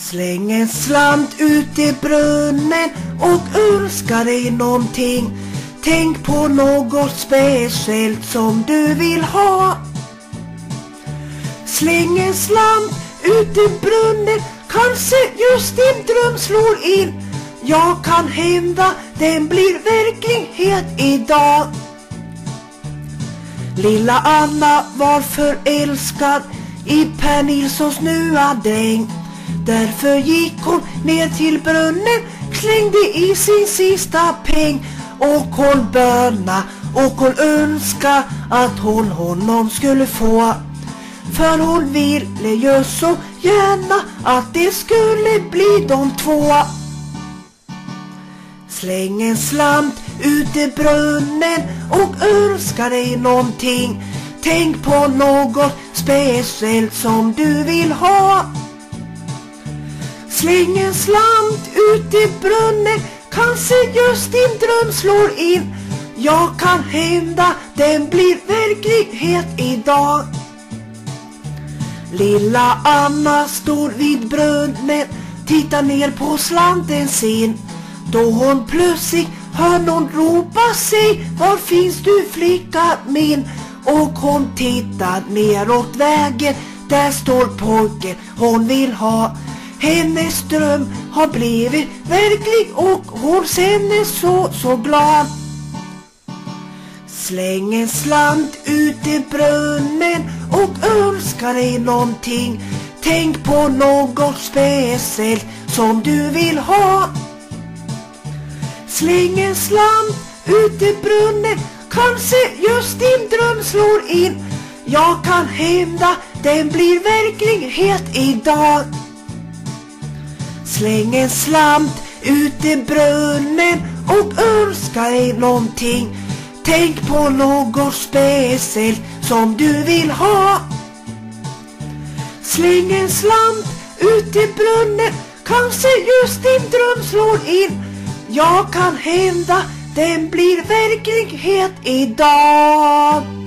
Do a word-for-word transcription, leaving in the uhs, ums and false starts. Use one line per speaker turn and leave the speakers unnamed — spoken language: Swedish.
Släng en slant ut i brunnen och önska dig någonting. Tänk på något speciellt som du vill ha. Släng en slant ut i brunnen, kanske just din dröm slår in. Ja, kan hända den blir verklighet idag. Lilla Anna var förälskad i Per Nilssons nya dräng. Därför gick hon ner till brunnen, slängde i sin sista peng. Och hon böna och hon önska att hon honom skulle få. För hon ville ju så gärna att det skulle bli de två. Släng en slant ut i brunnen och önska dig någonting. Tänk på något speciellt som du vill ha. Släng en slant ut i brunnen, kanske just din dröm slår in. Ja, kan hända den blir verklighet idag. Lilla Anna står vid brunnen, tittar ner på slanten sin. Då hon plötsligt hör någon ropa sig: var finns du, flicka min? Och hon tittar neråt vägen, där står pojken hon vill ha. Hennes dröm har blivit verklig och hon känner så så glad. Släng en slant ut i brunnen och önska dig någonting. Tänk på något speciellt som du vill ha. Släng en slant ut i brunnen, kanske just din dröm slår in. Ja, kan hända den blir verklighet idag. Släng en slant ut i brunnen och önska dig någonting. Tänk på något speciellt som du vill ha. Släng en slant ut i brunnen, kanske just din dröm slår in. Ja, kan hända den blir verklighet idag.